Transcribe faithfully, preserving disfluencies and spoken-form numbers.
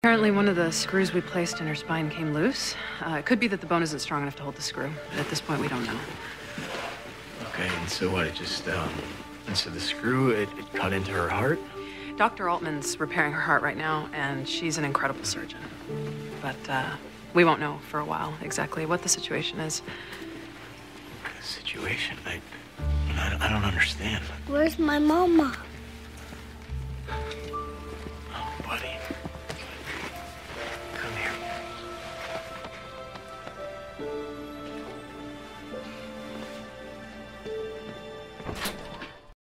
Apparently one of the screws we placed in her spine came loose. Uh, it could be that the bone isn't strong enough to hold the screw, but at this point we don't know. Okay, and so what, it just, um, and so the screw, it, it cut into her heart? Doctor Altman's repairing her heart right now, and she's an incredible surgeon. But, uh, we won't know for a while exactly what the situation is. The situation? I, I, I don't understand. Where's my mama?